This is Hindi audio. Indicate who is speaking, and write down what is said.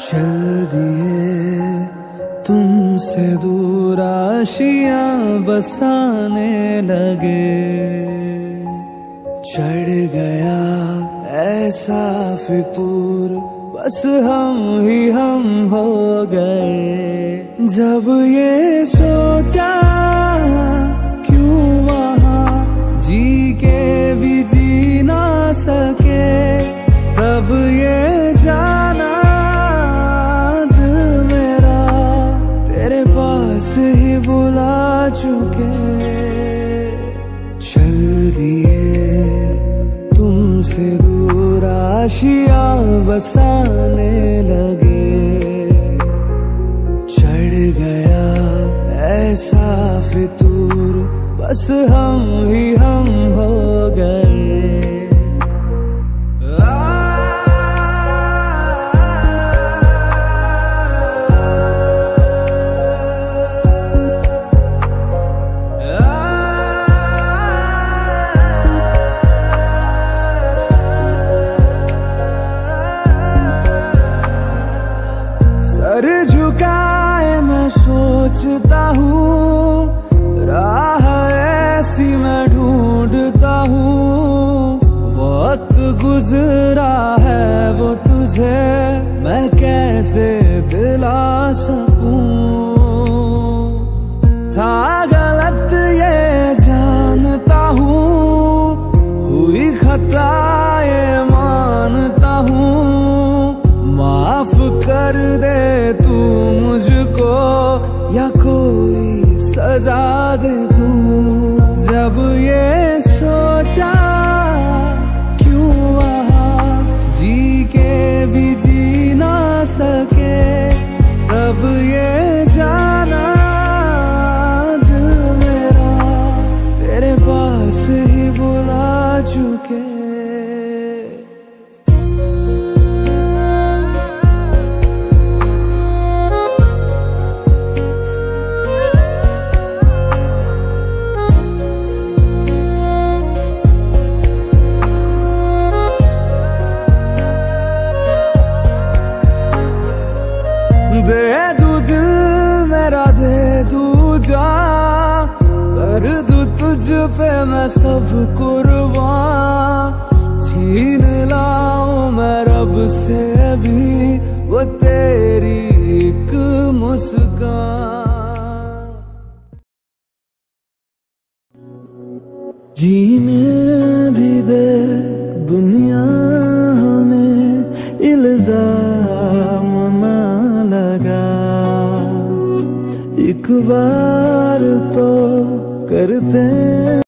Speaker 1: चल दिए तुमसे दूर आशियां बसाने लगे, चढ़ गया ऐसा फितूर बस हम ही हम हो गए। जब ये सोचा क्यों वहाँ जी के भी जी ना सके, तब ये जाना दिल मेरा तेरे पास ही बुला चुके। चल दिए तुमसे दूर आशियां बसाने लगे, चढ़ गया ऐसा फितूर बस हम ही हम हो गए। सर झुकाए मैं सोचता हूँ, राह ऐसी मैं ढूंढता हूँ। वक्त गुजरा है वो तुझे मैं कैसे दिला सकूं। था गलत ये जानता हूँ, हुई खता ये मानता हूँ। माफ कर दे तू मुझको या कोई सजा दे तू। जब ये सोचा क्यों वहाँ जी के भी जी ना सके, तब ये जाना दिल मेरा तेरे पास ही बुला चुके। दे दू दिल मेरा दे दू जा, कर दू तुझ पे मैं सब कुर्बान। छीन लाऊं मैं रब से भी वो तेरी एक मुस्कान। जीने भी दे दुनिया हमें इल्जाम ना लगा, एक बार तो करते